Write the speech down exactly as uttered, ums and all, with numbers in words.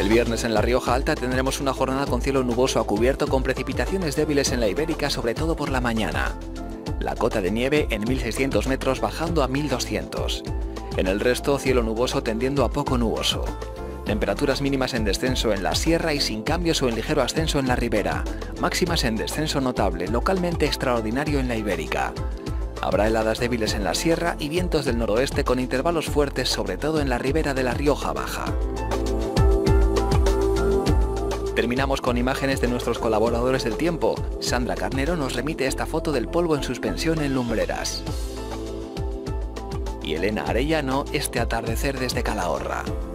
El viernes en La Rioja Alta tendremos una jornada con cielo nuboso a cubierto con precipitaciones débiles en la Ibérica, sobre todo por la mañana. La cota de nieve en mil seiscientos metros bajando a mil doscientos. En el resto, cielo nuboso tendiendo a poco nuboso. Temperaturas mínimas en descenso en la sierra y sin cambios o en ligero ascenso en la ribera. Máximas en descenso notable, localmente extraordinario en la Ibérica. Habrá heladas débiles en la sierra y vientos del noroeste con intervalos fuertes, sobre todo en la ribera de La Rioja Baja. Terminamos con imágenes de nuestros colaboradores del tiempo. Sandra Carnero nos remite esta foto del polvo en suspensión en Lumbreras. Y Elena Arellano este atardecer desde Calahorra.